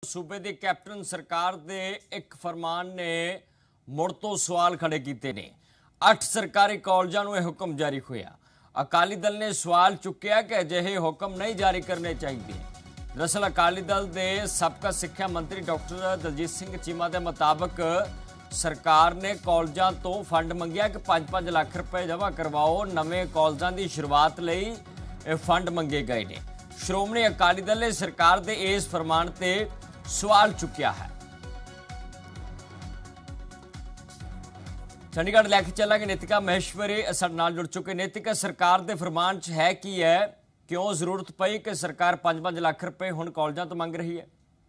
सूबे की कैप्टन सरकार के एक फरमान ने मुड़ तो सवाल खड़े किए ने। 8 सरकारी कॉलेजों को यह हुक्म जारी होया। अकाली दल ने सवाल चुकया कि अजिहे हुक्म नहीं जारी करने चाहिए। दरअसल अकाली दल के सबका सिक्ख्या मंत्री डॉक्टर दलजीत सिंह चीमा के मुताबिक सरकार ने कॉलेजों तो फंड मंगिया कि 5-5 लाख रुपए जमा करवाओ। नवे कॉलेजों की शुरुआत लई फंड मंगे गए ने। श्रोमणी अकाली दल ने सरकार के इस फरमान से सवाल चुकया है। चंडीगढ़ लैके चलांगे नीतिका महेश्वरी साडे नाल जुड़ चुके। नीतिका, सरकार के फरमान च है की है, क्यों जरूरत पई कि सरकार 5-5 लाख रुपए हुण कॉलेजों तो मंग रही है?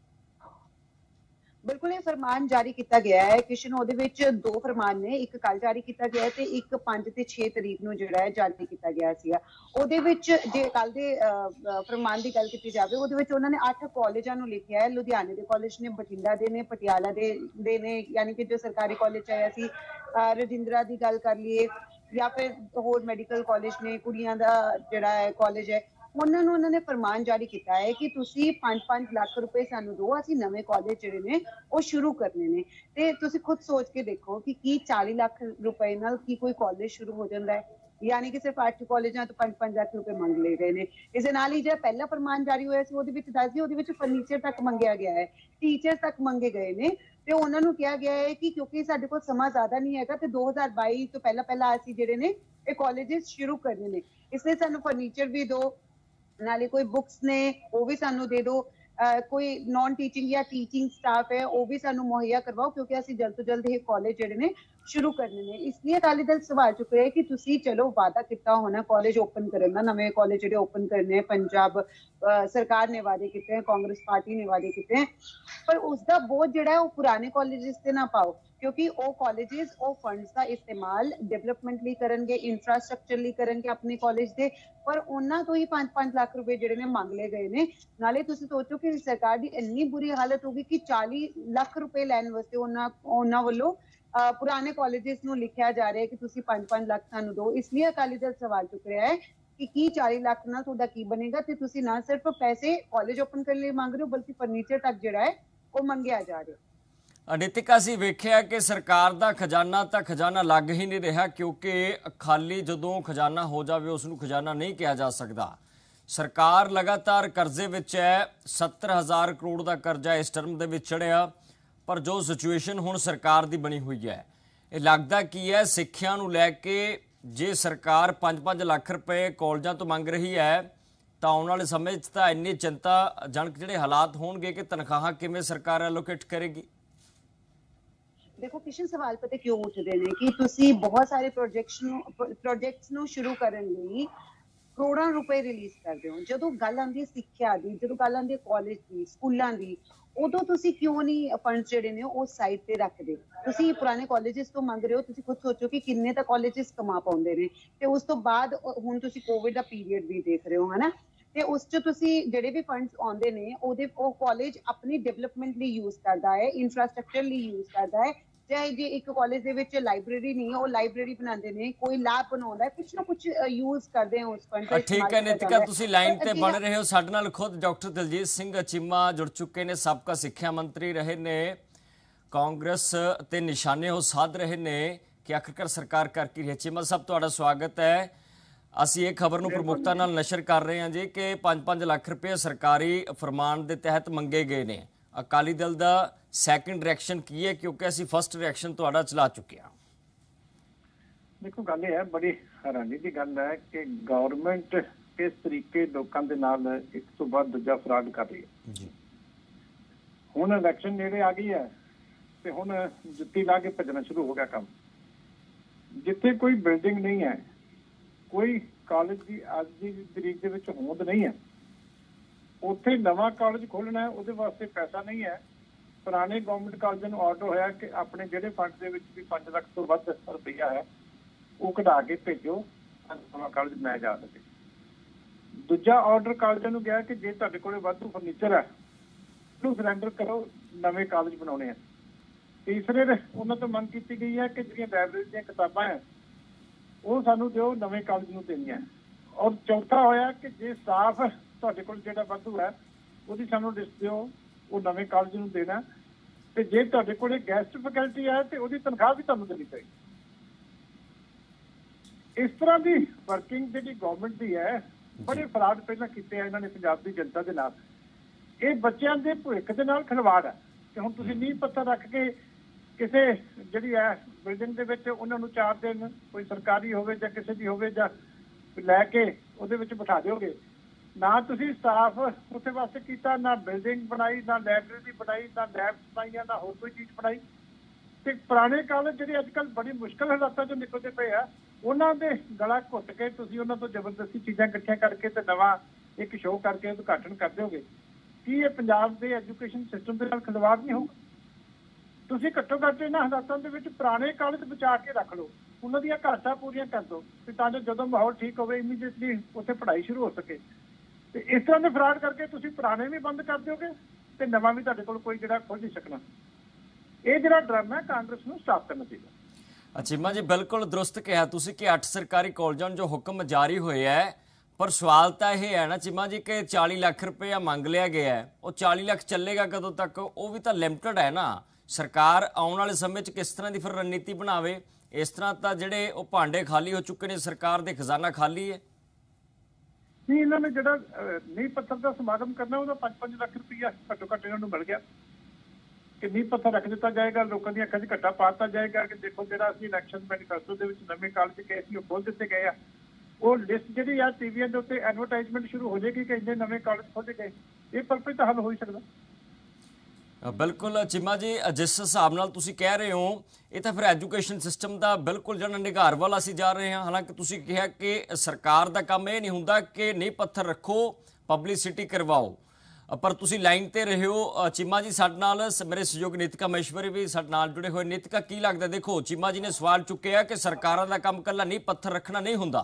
बिल्कुल, ये फरमान जारी किया गया है किशन। ਉਹਦੇ ਵਿੱਚ 2 फरमान ने, एक कल जारी किया गया है ते एक 5 ਤੇ 6 तरीक ਨੂੰ ਜਿਹੜਾ ਹੈ ਜਾਰੀ ਕੀਤਾ ਗਿਆ ਸੀਗਾ। ਉਹਦੇ ਵਿੱਚ ਜੇ ਕੱਲ ਦੇ ਫਰਮਾਨ ਦੀ ਗੱਲ ਕੀਤੀ ਜਾਵੇ, ਉਹਦੇ ਵਿੱਚ ਉਹਨਾਂ ਨੇ 8 ਕਾਲਜਾਂ ਨੂੰ ਲਿਖਿਆ ਹੈ। ਲੁਧਿਆਣੇ ਦੇ ਕਾਲਜ ਨੇ, ਬਠਿੰਡਾ ਦੇ ਨੇ, ਪਟਿਆਲਾ ਦੇ ਨੇ, ਯਾਨੀ ਕਿ ਜੋ ਸਰਕਾਰੀ ਕਾਲਜ ਆਇਆ ਸੀ। ਰਜਿੰਦਰਾ ਦੀ ਗੱਲ ਕਰ ਲਈਏ ਜਾਂ ਫਿਰ ਹੋਰ ਮੈਡੀਕਲ ਕਾਲਜ ਨੇ, ਕੁੜੀਆਂ ਦਾ ਜਿਹੜਾ ਹੈ ਕਾਲਜ ਹੈ, उन्होंने फरमान जारी किया है कि तुसी 5-5 लाख रुपए सानू दो, असीं नवे कॉलेज जिहड़े ने वो शुरू करने ने। ते तुसी खुद सोच के देखो कि 40 लाख रुपए नाल की कोई कॉलेज शुरू हो जाता है? यानी कि सिर्फ 8 कॉलेजां तो 5-5 लाख रुपए मंग ले गए ने। इस दे नाल ही जो पहला फरमान जारी होया सी ओहदे विच दस दी, ओहदे विच फर्नीचर तक मंगया गया है, टीचर तक मंगे गए ने। ते उन्हां नूं कहा गया है कि क्योंकि साडे कोल समा ज्यादा नहीं हैगा ते 2022 तो पहला असीं जिहड़े ने ये कॉलेजेस शुरू करने ने, इसलिए सानू फर्नीचर भी दो, नाले कोई बुक्स ने वो भी सानू दे दो, कोई नॉन टीचिंग या टीचिंग स्टाफ है वो भी सानू मुहैया करवाओ, क्योंकि असीं जल्द तो जल्द ये कॉलेज जिहड़े ने शुरू करने ने। इसलिए अकाली दल सवाल चुक रहे हैं कि तुसी चलो वादा किया होना कॉलेज ओपन करन दा, नवे कॉलेज जिहड़े ओपन करने हैं, पंजाब सरकार ने वादे किए हैं, कांग्रेस पार्टी ने वादे किए हैं, पर उसका बोझ जिहड़ा है वो पुराने कॉलेजेस ते ना पाओ, क्योंकि वो कॉलेजेस वो फंड्स का इस्तेमाल डेवलपमेंट ਲਈ करनगे, इंफ्रास्ट्रक्चर ਲਈ करनगे अपने कॉलेज दे, पर उन्हां तो ही 5-5 लाख रुपए जिहड़े ने मंग ले गए ने। नाले तुसीं सोचो कि सरकार दी इन्नी बुरी हालत होगी कि 40 लाख रुपए लैण वास्ते उन्हां वल्लों पुराने कॉलेजेस नूं लिखिया जा रहा है कि तुसीं 5-5 लाख सानू दो। इसलिए अकाली दल सवाल चुक रहा है कि 40 लाख नाल तुहाडा की बनेगा, ते तुसीं ना सिर्फ पैसे कॉलेज ओपन करने लई मंग रहे हो, बल्कि फर्नीचर तक जिहड़ा है वो मंगिया जा रहा है। नीतिका, असीं वेखिया कि सरकार का खजाना तो खजाना लग ही नहीं रहा, क्योंकि खाली जदों खजाना हो जाए उसनूं खजाना नहीं कहा जा सकता। सरकार लगातार करजे विच है, 70,000 करोड़ का करजा इस टर्म दे विच चढ़िया, पर जो सिचुएशन हुण सरकार की बनी हुई है, ये लगता की है सिक्ख्या नूं लैके जे सरकार 5-5 लाख रुपए कॉलेजों तो मंग रही है तो आने वाले समय तो इन्नी चिंताजनक जिहड़े हालात होणगे कि तनख्वाहां किवें सरकार एलोकेट करेगी? देखो किशन, सवाल पता क्यों उठते हैं कि तुसी बहुत सारे प्रोजेक्ट्स नूं शुरू करन लई करोड़ों रुपए रिलीज करते हो। जदों गल आंदी है सिक्ख्या दी, जदों गल आंदी है कॉलेज दी, स्कूलों दी, उदों तुसी क्यों नहीं फंड्स जिहड़े ने उस साइड ते रखदे? तुसी पुराने कॉलेजेस तो मंग रहे हो, तुसी खुद सोचो कि किन्ने तक कॉलेजेस कमा पाउंदे ने, ते उस तो बाद हुण तुसी कोविड दा पीरियड भी देख रहे हो, है ना? ते उस च तुसी जिहड़े भी फंड्स आउंदे ने ओहदे कॉलेज अपनी डेवलपमेंट लई यूज करदा है, इंफ्रास्ट्रक्चर लई यूज करदा है। चाहे जे एक कॉलेज दे विच लाइब्रेरी नहीं है, वो लाइब्रेरी बनाते हैं, कोई लैब बनाउंदा है, कुछ ना कुछ यूज करते हैं उस फंड। ठीक है नीतिका, तुसी लाइन ते बन रहे हो। साडे नाल खुद डॉक्टर दलजीत सिंह चीमा जुड़ चुके ने, सबका सिक्ख्या मंत्री रहे ने, कांग्रेस ते निशाने हो साध रहे ने कि आखिरकार सरकार कर की रही है। चीमा साहब, तुहाडा स्वागत है। असीं एक खबर नूं प्रमुखता नाल नशर कर रहे हैं जी कि 5-5 लाख रुपये सरकारी फरमान के तहत मंगे गए ने। अकाली दल का सैकेंड रिएक्शन की है, क्योंकि असीं फस्ट रिएक्शन तुहाडा चला चुके हैं? देखो गल है, बड़ी हैरानी की गल है कि गवर्नमेंट किस तरीके लोगों के नाल एक तो बाद दूजा फ्रॉड कर रही है जी। हुण इलैक्शन नेड़े आ गई है तो हुण जुत्ती ला के भजना शुरू हो गया काम। जिथे कोई बिल्डिंग नहीं है, कोई कॉलेज की अज की तरीक दे विच होंद नहीं है, उत्थे नवा कॉलेज खोलना है, उहदे वास्ते पैसा नहीं है। पुराने गवर्नमेंट कॉलेजों को ऑर्डर होया कि अपने जिहड़े फंड दे विच भी 5 लाख तो वध रुपया है वो कढा के भेजो, नवा कॉलेज बनाया जा सके। दूजा ऑर्डर कॉलेजों को गया कि जे तुहाडे कोल वाधू फर्नीचर है उहनूं सरेंडर करो, नवे कॉलेज बनाने हैं। तीसरे उन्होंने तो मंग की गई है कि जिहड़ियां लाइब्रेरी दी किताबां है वो सानू दिओ, नवे कॉलेज नूं देणीआं। और चौथा होया कि जे स्टाफ तुहाडे कोल जिहड़ा वाधू है ਉਹਦੀ ਸਾਨੂੰ ਲਿਸਟ ਦਿਓ, ਉਹ ਨਵੇਂ ਕਾਲਜ ਨੂੰ ਦੇਣਾ, ਤੇ ਜੇ ਤੁਹਾਡੇ ਕੋਲ ਗੈਸਟ ਫੈਕਲਟੀ ਹੈ ਤੇ ਉਹਦੀ ਤਨਖਾਹ ਵੀ ਤੁਹਾਨੂੰ ਦੇਣੀ ਪਏਗੀ। ਇਸ ਤਰ੍ਹਾਂ ਦੀ ਵਰਕਿੰਗ ਜਿਹੜੀ ਗਵਰਨਮੈਂਟ ਦੀ ਹੈ, ਬੜੇ ਫਰਾਡ ਪਹਿਲਾਂ ਕੀਤੇ ਆ ਇਹਨਾਂ ਨੇ ਪੰਜਾਬ ਦੀ ਜਨਤਾ ਦੇ ਨਾਲ। ਇਹ ਬੱਚਿਆਂ ਦੇ ਭਵਿੱਖ ਦੇ ਨਾਲ ਖਿਲਵਾੜ ਹੈ ਕਿ ਹੁਣ ਤੁਸੀਂ ਨੀਂਹ ਪੱਥਰ ਰੱਖ ਕੇ ਕਿਸੇ ਜਿਹੜੀ ਹੈ ਬਿਲਡਿੰਗ ਦੇ ਵਿੱਚ ਉਹਨਾਂ ਨੂੰ 4 ਦਿਨ ਕੋਈ ਸਰਕਾਰੀ ਹੋਵੇ ਜਾਂ ਕਿਸੇ ਦੀ ਹੋਵੇ ਜਾਂ ਲੈ ਕੇ ਉਹਦੇ ਵਿੱਚ ਬਿਠਾ ਦਿਓਗੇ। ਨਾ ਤੁਸੀਂ ਸਟਾਫ ਉੱਥੇ ਵਾਸਤੇ ਕੀਤਾ, ਨਾ ਬਿਲਡਿੰਗ ਬਣਾਈ, ਨਾ ਲਾਇਬ੍ਰੇਰੀ ਬਣਾਈ, ਨਾ ਲੈਬਸ ਬਣਾਈਆਂ, ਨਾ ਹੋਰ ਕੋਈ ਚੀਜ਼ ਬਣਾਈ। ਤੇ ਪੁਰਾਣੇ ਕਾਲਜ ਜਿਹੜੇ ਅੱਜ ਕੱਲ੍ਹ ਬੜੀ ਮੁਸ਼ਕਲ ਹਾਲਾਤਾਂ ਚੋਂ ਨਿਕਲਦੇ ਪਏ ਆ, ਉਹਨਾਂ ਦੇ ਗਲਾ ਘੁੱਟ ਕੇ ਤੁਸੀਂ ਉਹਨਾਂ ਤੋਂ ਜ਼ਬਰਦਸਤੀ ਚੀਜ਼ਾਂ ਇਕੱਠੀਆਂ ਕਰਕੇ ਤੇ ਨਵਾਂ ਇੱਕ ਸ਼ੋਅ ਕਰਕੇ ਉਦਘਾਟਨ ਕਰ ਦਿਓਗੇ। ਕੀ ਇਹ ਪੰਜਾਬ ਦੇ ਐਜੂਕੇਸ਼ਨ ਸਿਸਟਮ ਦੇ ਨਾਲ ਖਿਲਵਾੜ ਨਹੀਂ ਹੋਊਗਾ? ਤੁਸੀਂ ਘੱਟੋ ਘੱਟ ਇਹਨਾਂ ਹਾਲਾਤਾਂ ਦੇ ਵਿੱਚ ਪੁਰਾਣੇ ਕਾਲਜ ਬਚਾ ਕੇ ਰੱਖ ਲਓ, ਉਹਨਾਂ ਦੀਆਂ ਘਾਟਾਂ ਪੂਰੀਆਂ ਕਰ ਦਿਓ, ਤਾਂ ਜੋ ਜਦੋਂ ਮਾਹੌਲ ਠੀਕ ਹੋਵੇ ਇਮੀਡੀਏਟਲੀ ਉੱਥੇ ਪੜ੍ਹਾਈ ਸ਼ੁਰੂ ਹੋ ਸਕੇ। ਤੇ ਇਸ ਤਰ੍ਹਾਂ ਦੇ ਫਰਾਡ ਕਰਕੇ ਤੁਸੀਂ ਪੁਰਾਣੇ ਵੀ ਬੰਦ ਕਰ ਦਿਓਗੇ ਤੇ ਨਵਾਂ ਵੀ ਤੁਹਾਡੇ ਕੋਲ ਕੋਈ ਜਿਹੜਾ ਖੁੱਲ ਨਹੀਂ ਸਕਣਾ। ਇਹ ਜਿਹੜਾ ਡਰਾਮਾ ਹੈ ਕਾਂਗਰਸ ਨੂੰ ਸਟਾਪ ਕਰਨਾ ਚਾਹੀਦਾ। ਚੀਮਾ ਜੀ ਬਿਲਕੁਲ ਦਰੁਸਤ ਕਿਹਾ ਤੁਸੀਂ ਕਿ 8 ਸਰਕਾਰੀ ਕਾਲਜਾਂ ਨੂੰ ਜੋ ਹੁਕਮ ਜਾਰੀ ਹੋਇਆ ਹੈ, ਪਰ ਸਵਾਲ ਤਾਂ ਇਹ ਹੈ ਨਾ ਚੀਮਾ ਜੀ ਕਿ 40 ਲੱਖ ਰੁਪਇਆ ਮੰਗ ਲਿਆ ਗਿਆ ਹੈ, ਉਹ 40 ਲੱਖ ਚੱਲੇਗਾ ਕਦੋਂ ਤੱਕ? ਉਹ ਵੀ ਤਾਂ ਲਿਮਟਿਡ ਹੈ ਨਾ। ਸਰਕਾਰ ਆਉਣ ਵਾਲੇ ਸਮੇਂ 'ਚ ਕਿਸ ਤਰ੍ਹਾਂ ਦੀ ਫਿਰ ਰਣਨੀਤੀ ਬਣਾਵੇ? ਇਸ ਤਰ੍ਹਾਂ ਤਾਂ ਜਿਹੜੇ ਉਹ ਭਾਂਡੇ ਖਾਲੀ ਹੋ ਚੁੱਕੇ ਨੇ, ਸਰਕਾਰ ਦੇ ਖਜ਼ਾਨਾ ਖਾਲੀ ਹੈ। ਨਹੀਂ, ਇਹਨਾਂ ਨੇ ਜਿਹੜਾ ਨੀਂਹ ਪੱਥਰ ਦਾ ਸਮਾਗਮ ਕਰਨਾ ਉਹਦਾ 5-5 ਲੱਖ ਰੁਪਇਆ ਘੱਟੋ ਘੱਟ ਇਹਨਾਂ ਨੂੰ ਮਿਲ ਗਿਆ ਕਿ ਨੀਂਹ ਪੱਥਰ ਰੱਖ ਦਿੱਤਾ ਜਾਏਗਾ, ਲੋਕਾਂ ਦੀਆਂ ਅੱਖਾਂ 'ਚ ਘੱਟਾ ਪਾ ਦਿੱਤਾ ਜਾਏਗਾ ਕਿ ਦੇਖੋ ਜਿਹੜਾ ਅਸੀਂ ਇਲੈਕਸ਼ਨ ਮੈਨੀਫੈਸਟੋ ਦੇ ਵਿੱਚ ਨਵੇਂ ਕਾਲਜ ਗਏ ਸੀ ਉਹ ਖੋਲ੍ਹ ਦਿੱਤੇ ਗਏ ਆ। ਉਹ ਲਿਸਟ ਜਿਹੜੀ ਆ ਟੀਵੀਆਂ ਦੇ ਉੱਤੇ ਐਡਵਰਟਾਈਜ਼ਮੈਂਟ ਸ਼ੁਰੂ ਹੋ ਜਾਏਗੀ ਕਿ ਇੰਨੇ ਨਵੇਂ ਕਾਲਜ ਖੋਲ੍ਹੇ ਗਏ। ਇਹ ਪਰਪਸ ਤਾਂ ਹੱਲ ਹੋ ਹੀ ਸਕਦਾ। ਬਿਲਕੁਲ ਚੀਮਾ ਜੀ, ਜਿਸ ਹਿਸਾਬ ਨਾਲ ਤੁਸੀਂ ਕਹਿ ਰਹੇ ਹੋ, ਇਹ ਤਾਂ ਫਿਰ ਐਜੂਕੇਸ਼ਨ ਸਿਸਟਮ ਦਾ ਬਿਲਕੁਲ ਜਿਹੜਾ ਨਿਘਾਰ ਵੱਲ ਅਸੀਂ ਜਾ ਰਹੇ ਹਾਂ। ਹਾਲਾਂਕਿ ਤੁਸੀਂ ਕਿਹਾ ਕਿ ਸਰਕਾਰ ਦਾ ਕੰਮ ਇਹ ਨਹੀਂ ਹੁੰਦਾ ਕਿ ਨੀਂਹ ਪੱਥਰ ਰੱਖੋ, ਪਬਲਿਸਿਟੀ ਕਰਵਾਓ, ਪਰ ਤੁਸੀਂ ਲਾਈਨ ਤੇ ਰਹੇ ਹੋ। ਚੀਮਾ ਜੀ ਸਾਡੇ ਨਾਲ ਮੇਰੇ ਸਹਿਯੋਗੀ ਨੀਤਿਕਾ ਮਹੇਸ਼ਵਰੀ ਵੀ ਸਾਡੇ ਨਾਲ ਜੁੜੇ ਹੋਏ। ਨੀਤਿਕਾ, ਕੀ ਲੱਗਦਾ? ਦੇਖੋ ਚੀਮਾ ਜੀ ਨੇ ਸਵਾਲ ਚੁੱਕਿਆ ਕਿ ਸਰਕਾਰਾਂ ਦਾ ਕੰਮ ਕੱਲਾ ਨੀਂਹ ਪੱਥਰ ਰੱਖਣਾ ਨਹੀਂ ਹੁੰਦਾ।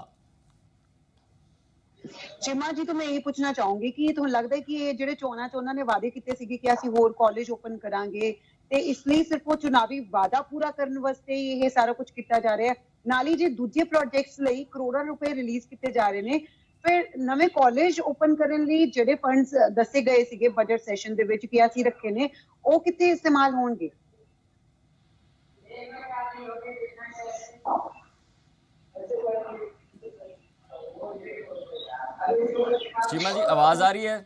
ਚੀਮਾ ਜੀ ਤੋਂ ਮੈਂ ਇਹ ਪੁੱਛਣਾ ਚਾਹੂੰਗੀ ਕਿ ਤੁਹਾਨੂੰ ਲੱਗਦਾ ਹੈ ਕਿ ਇਹ ਜਿਹੜੇ ਚੋਣਾਂ 'ਚ ਉਹਨਾਂ ਨੇ ਵਾਅਦੇ ਕੀਤੇ ਸੀਗੇ ਕਿ ਅਸੀਂ ਹੋਰ ਕਾਲਜ ਓਪਨ ਕਰਾਂਗੇ, ਤੇ ਇਸ ਲਈ ਸਿਰਫ ਉਹ ਚੁਣਾਵੀ ਵਾਅਦਾ ਪੂਰਾ ਕਰਨ ਵਾਸਤੇ ਇਹ ਸਾਰਾ ਕੁਝ ਕੀਤਾ ਜਾ ਰਿਹਾ ਹੈ? ਨਾਲ ਹੀ ਜੇ ਦੂਜੇ ਪ੍ਰੋਜੈਕਟਸ ਲਈ ਕਰੋੜਾਂ ਰੁਪਏ ਰਿਲੀਜ਼ ਕੀਤੇ ਜਾ ਰਹੇ ਨੇ, ਫਿਰ ਨਵੇਂ ਕਾਲਜ ਓਪਨ ਕਰਨ ਲਈ ਜਿਹੜੇ ਫੰਡਸ ਦੱਸੇ ਗਏ ਸੀਗੇ ਬਜਟ ਸੈਸ਼ਨ ਦੇ ਵਿੱਚ ਕਿ ਅਸੀਂ ਰੱਖੇ ਨੇ, ਉਹ ਕਿੱਥੇ ਇਸਤੇਮਾਲ ਹੋਣਗੇ? चीमा जी आवाज आ रही है?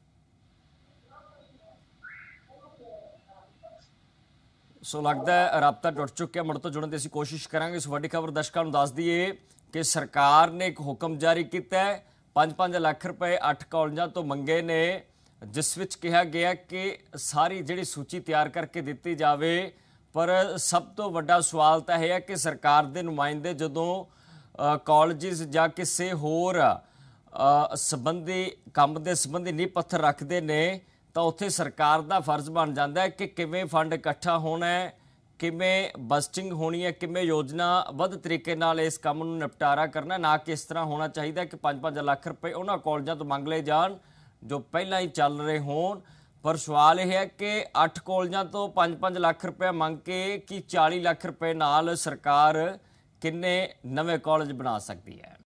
सो लगता है राबता टुट चुका। मुड़ तो जुड़न की असीं कोशिश करांगे। सो वड्डी खबर दर्शकों नूं दस दईए कि सरकार ने एक हुक्म जारी किया है, 5-5 लाख रुपए 8 कॉलेजां तो मंगे ने, जिस विच कहा गया कि सारी जिहड़ी सूची तैयार करके दिती जावे। पर सब तो वड्डा सवाल तो यह है कि सरकार के नुमाइंदे जदों कॉलेजिस जां किसी होर संबंधी काम के संबंधी नींह पत्थर रखते हैं, तो उत्थे सरकार का फर्ज बन जाता है कि किवें फंड इकट्ठा होना है, किवें बजटिंग होनी है, किवें योजनाबद्ध तरीके नाल इस काम नूं निपटारा करना, ना कि इस तरह होना चाहिए कि 5-5 लाख रुपए उन्होंने कॉलेजों तो मंग ले जान जो पहला ही चल रहे होण। पर सवाल यह है कि 8 कॉलेजों तो 5-5 लाख रुपया मंग के कि 40 लाख रुपए नाल सरकार किन्ने नवे कॉलेज बना सकती है।